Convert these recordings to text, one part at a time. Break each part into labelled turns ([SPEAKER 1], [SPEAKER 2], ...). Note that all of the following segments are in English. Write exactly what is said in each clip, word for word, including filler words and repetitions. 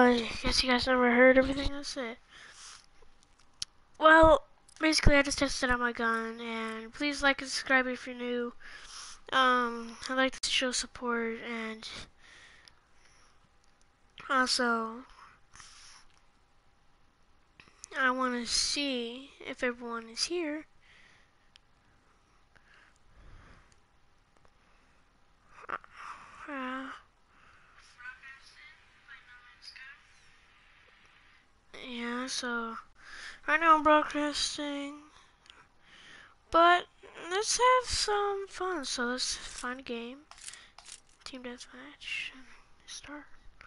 [SPEAKER 1] I guess you guys never heard everything I said. Well, basically I just tested out my gun, and please like and subscribe if you're new. Um, I like to show support, and also I want to see if everyone is here. Uh, yeah, so right now I'm broadcasting, but let's have some fun. So let's find a game, team deathmatch, and start.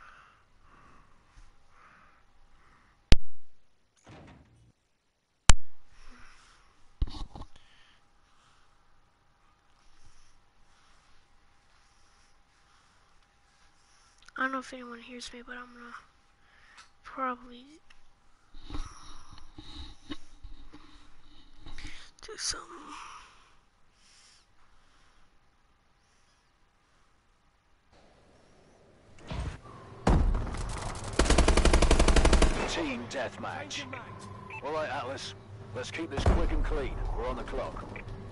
[SPEAKER 1] I don't know if anyone hears me, but I'm gonna probably do something.
[SPEAKER 2] Team deathmatch. All right, Atlas. Let's keep this quick and clean. We're on the clock.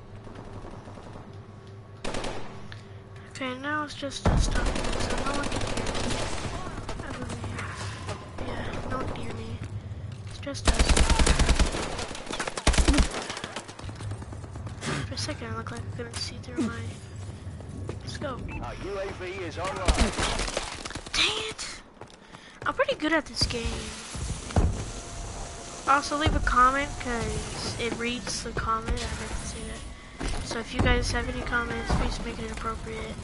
[SPEAKER 1] Okay, now it's just us talking, so no one can hear me. I believe. Yeah, no one can hear me. It's just us. For a second, I looked like I couldn't see through my scope.
[SPEAKER 2] Our U A V is online.
[SPEAKER 1] Dang it! I'm pretty good at this game. Also, leave a comment, because it reads the comment. I meant to say that. So if you guys have any comments, please make it appropriate.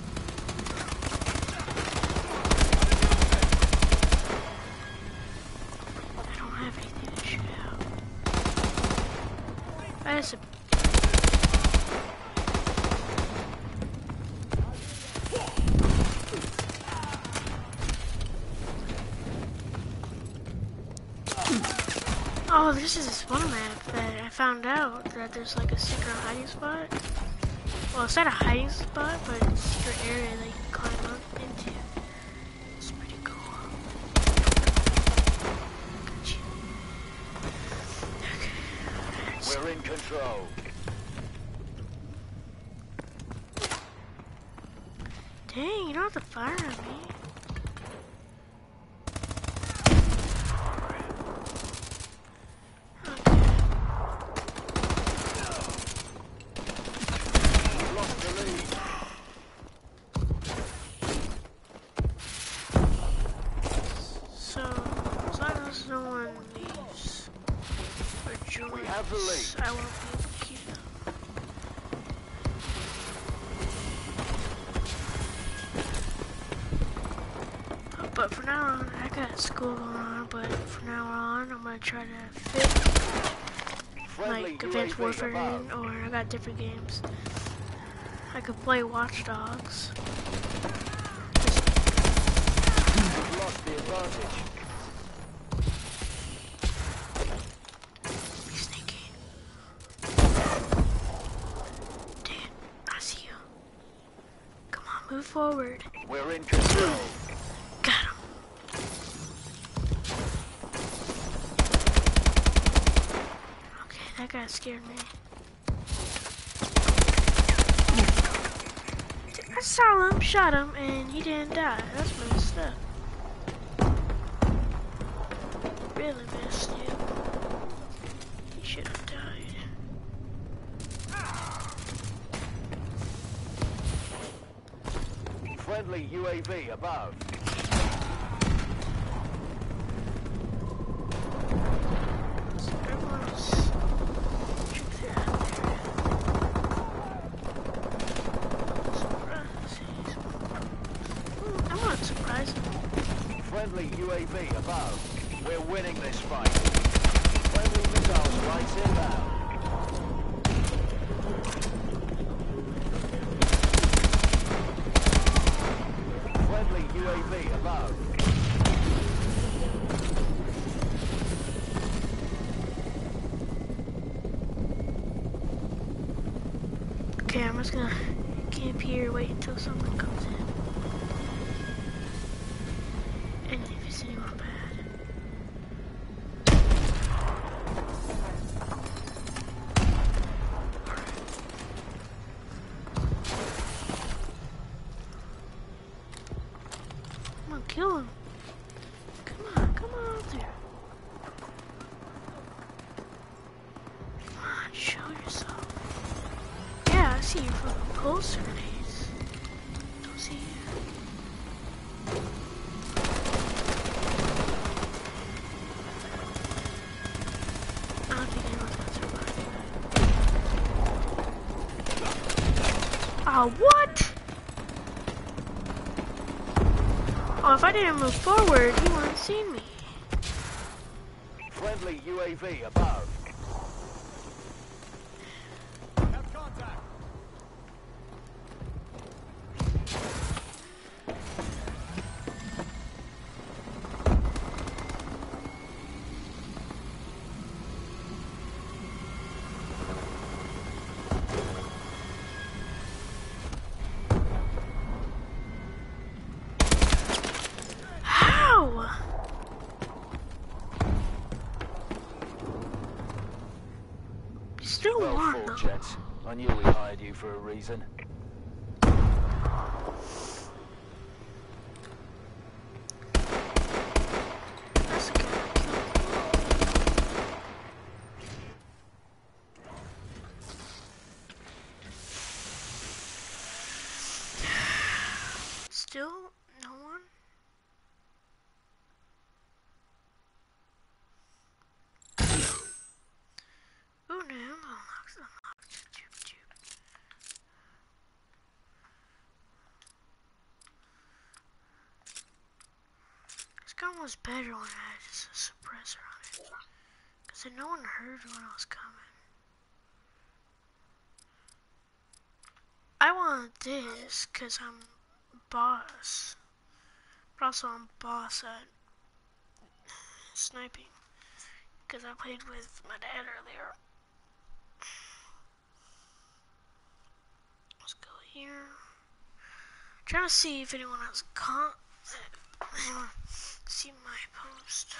[SPEAKER 1] I don't have anything to shoot out. That's a... Oh, this is this one map that I found out that there's like a secret hiding spot. Well, it's not a hiding spot, but it's a secret area that you can climb up into. It's pretty cool. Gotcha. Okay.
[SPEAKER 2] We're in control.
[SPEAKER 1] Dang, you don't have to fire at me.
[SPEAKER 2] Have the lead.
[SPEAKER 1] I won't be able to keep them. But for now on, I got school going on, but from now on, I'm gonna try to fit like Advanced Warfare in, or I got different games. I could play Watch Dogs.
[SPEAKER 2] You've lost the advantage.
[SPEAKER 1] Move forward.
[SPEAKER 2] We're in control.
[SPEAKER 1] Got him. Okay, that guy scared me. I saw him, shot him, and he didn't die. That's messed up. Really messed up. He should have died.
[SPEAKER 2] Friendly U A V above.
[SPEAKER 1] So everyone's I'm not surprised.
[SPEAKER 2] Friendly U A V above. We're winning this fight. Friendly missiles right inbound. U A V above.
[SPEAKER 1] Okay, I'm just gonna camp here, wait until someone comes in. And if it's anyone bad. kill him. Come on, come on out there. Come on, show yourself. Yeah, I see you from the pulse grenades. Don't see you. I don't think anyone's gonna survive. Oh, what? Oh, if I didn't move forward, he wouldn't have seen me.
[SPEAKER 2] Friendly U A V above. Have contact.
[SPEAKER 1] How? Still
[SPEAKER 2] Well
[SPEAKER 1] one
[SPEAKER 2] fought,
[SPEAKER 1] though.
[SPEAKER 2] gents. I knew we hired you for a reason.
[SPEAKER 1] That's a good kill. Still no one? Ooh, no, unlocks, unlocks. Choop, choop. This gun was better when I had just a suppressor on it. Cause then no one heard when I was coming. I want this cause I'm boss. But also I'm boss at sniping. Cause I played with my dad earlier. Let's go here. Trying to see if anyone has con see my post.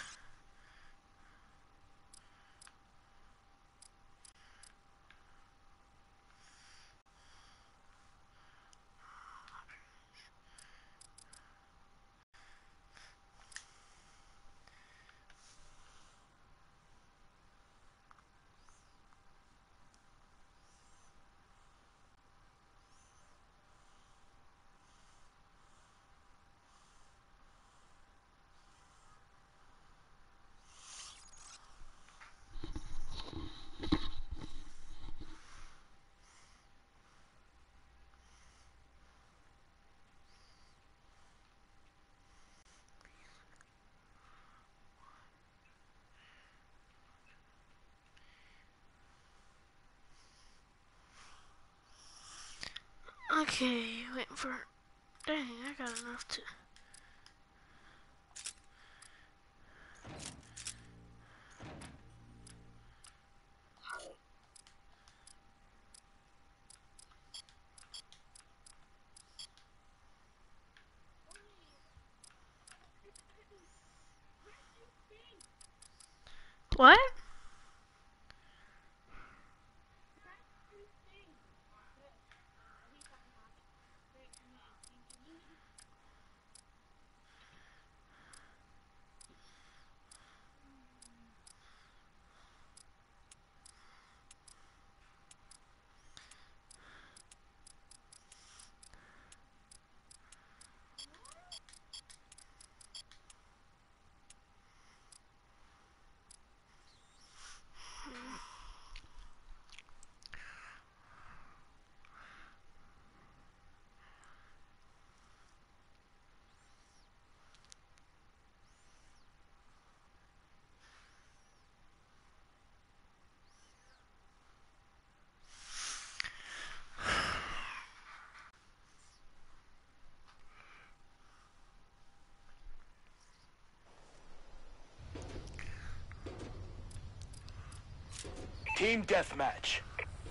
[SPEAKER 1] Okay, waiting for. Dang, I got enough to. What?
[SPEAKER 2] Team deathmatch.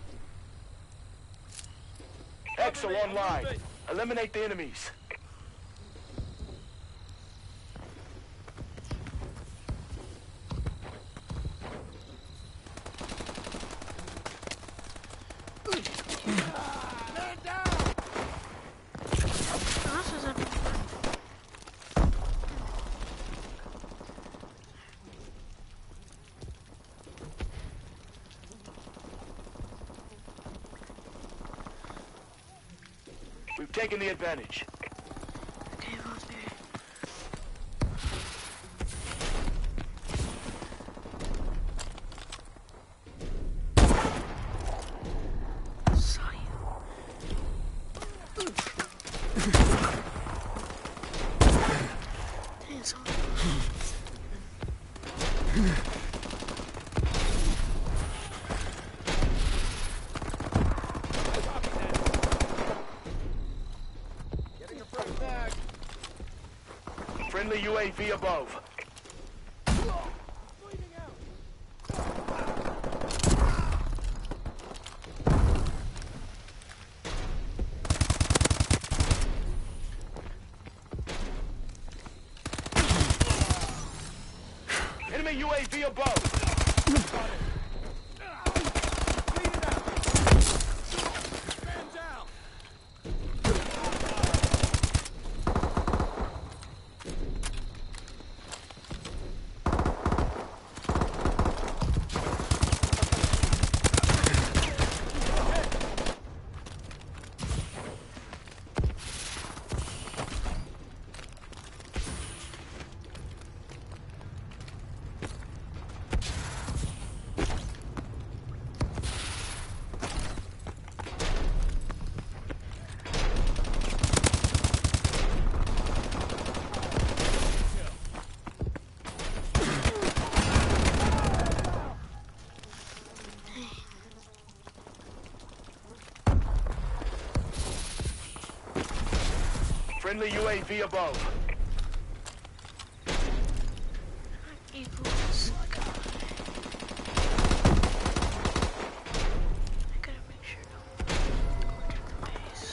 [SPEAKER 2] Exo online. Eliminate the enemies.
[SPEAKER 1] This is a
[SPEAKER 2] We've taken the advantage.
[SPEAKER 1] Okay, well, there. Saw you. Dang, someone.
[SPEAKER 2] Friendly U A V above. Enemy U A V above. Friendly U A V above.
[SPEAKER 1] Eagles. God. I gotta make sure no one to the base.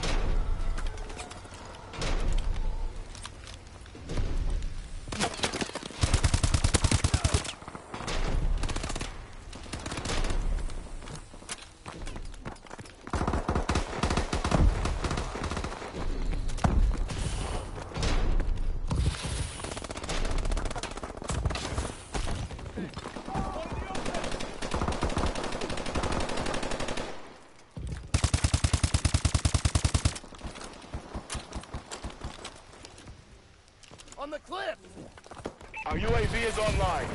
[SPEAKER 2] On the cliff! Our U A V is online.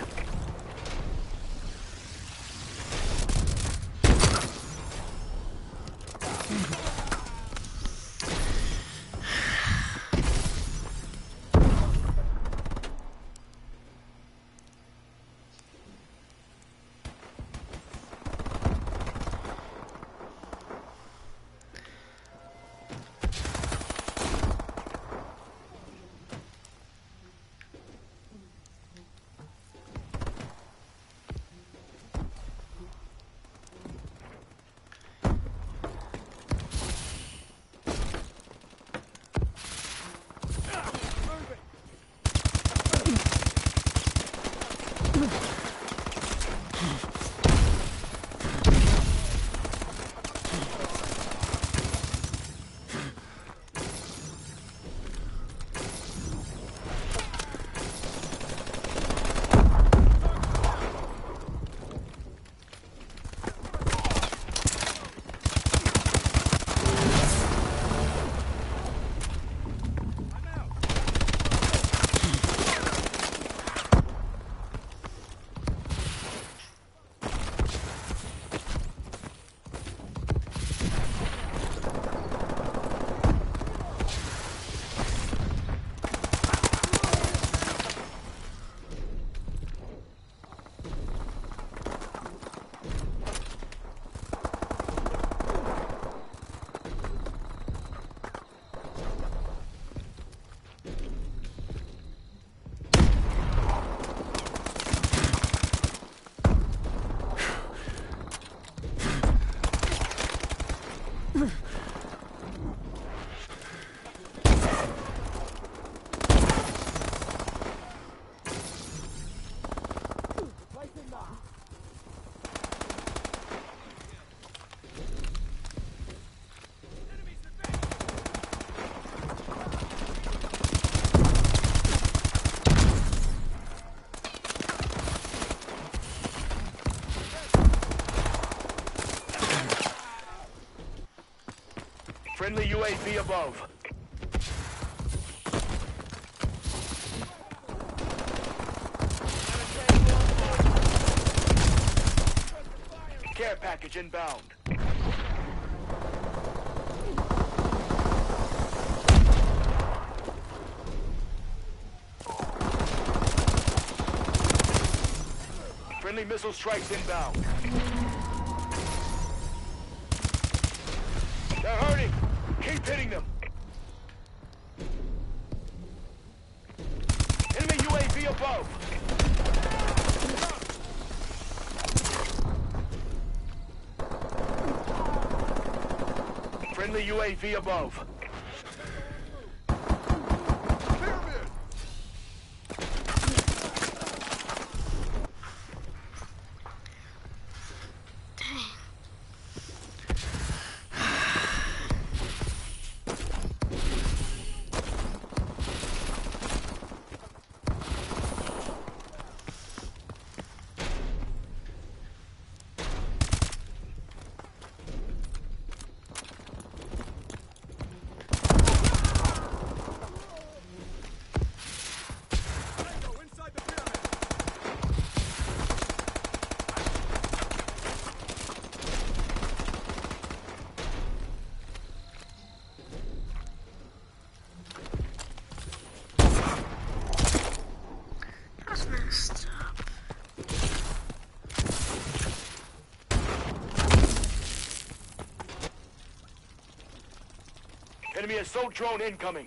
[SPEAKER 2] A V above. Care package inbound. Friendly missile strikes inbound. They're hurting. Keep hitting them. Enemy U A V above. Friendly U A V above. Enemy assault drone incoming.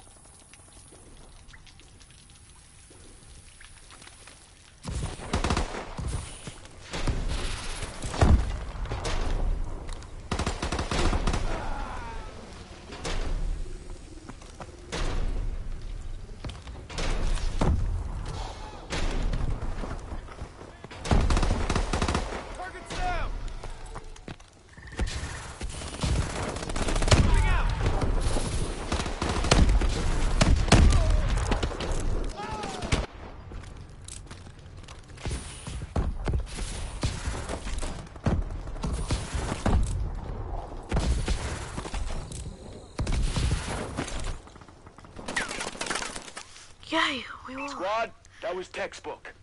[SPEAKER 1] Yay, we won.
[SPEAKER 2] Squad, that was textbook.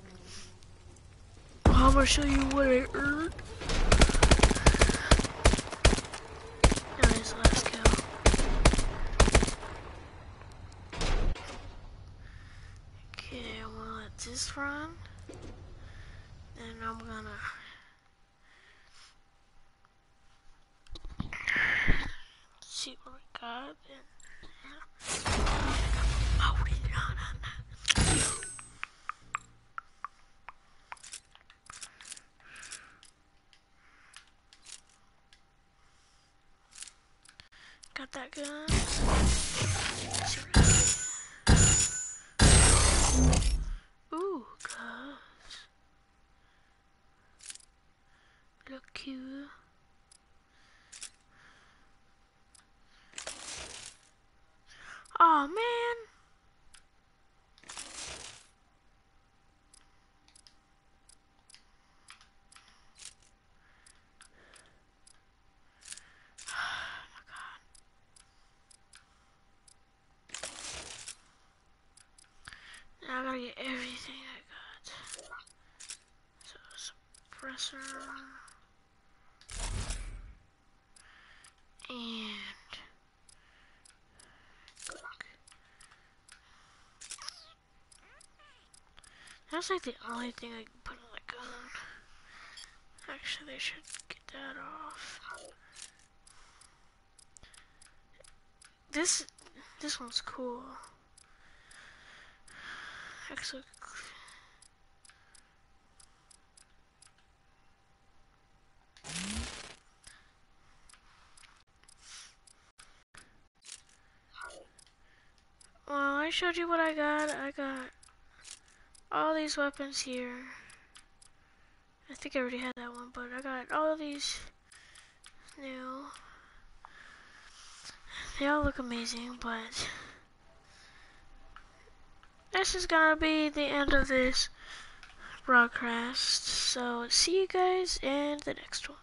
[SPEAKER 1] I'm gonna show you what I earned. Nice, last kill. Okay, I'm gonna let this run. And I'm gonna see what I got. And, oh, no, no, no. Got that gun. Ooh, guys. Look cute. Aw, man. Now I gotta get everything I got. So, suppressor. And cook. That's like the only thing I can put on the gun. Actually, they should get that off. This, this one's cool. Actually, well, I showed you what I got. I got all these weapons here. I think I already had that one, but I got all of these new. They all look amazing, but this is gonna be the end of this broadcast. So see you guys in the next one.